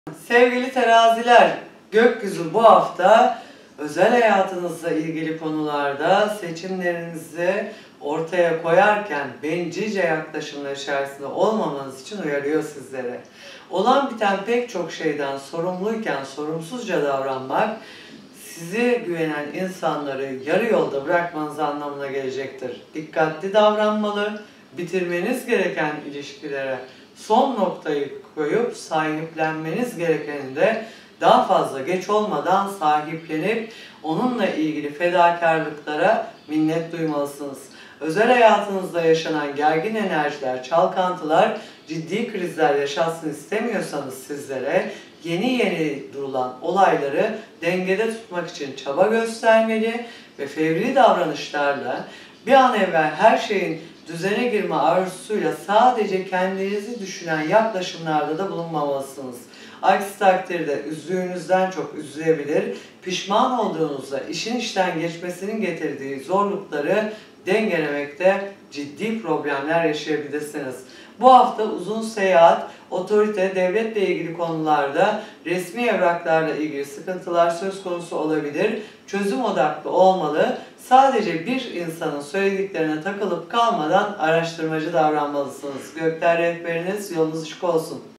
Sevgili teraziler, gökyüzü bu hafta özel hayatınızla ilgili konularda seçimlerinizi ortaya koyarken bencilce yaklaşımlar içerisinde olmamanız için uyarıyor sizlere. Olan biten pek çok şeyden sorumluyken sorumsuzca davranmak, size güvenen insanları yarı yolda bırakmanız anlamına gelecektir. Dikkatli davranmalı, bitirmeniz gereken ilişkilere son noktayı koyup sahiplenmeniz gerekeni de daha fazla geç olmadan sahiplenip onunla ilgili fedakarlıklara minnet duymalısınız. Özel hayatınızda yaşanan gergin enerjiler, çalkantılar, ciddi krizler yaşatsın istemiyorsanız sizlere yeni durulan olayları dengede tutmak için çaba göstermeli ve fevri davranışlarla bir an evvel her şeyin düzene girme arzusuyla sadece kendinizi düşünen yaklaşımlarda da bulunmamalısınız. Aksi takdirde üzdüğünüzden çok üzülebilir, pişman olduğunuzda işin işten geçmesinin getirdiği zorlukları dengelemekte ciddi problemler yaşayabilirsiniz. Bu hafta uzun seyahat, otorite, devletle ilgili konularda resmi evraklarla ilgili sıkıntılar söz konusu olabilir. Çözüm odaklı olmalı. Sadece bir insanın söylediklerine takılıp kalmadan araştırmacı davranmalısınız. Gökler rehberiniz, yolunuz açık olsun.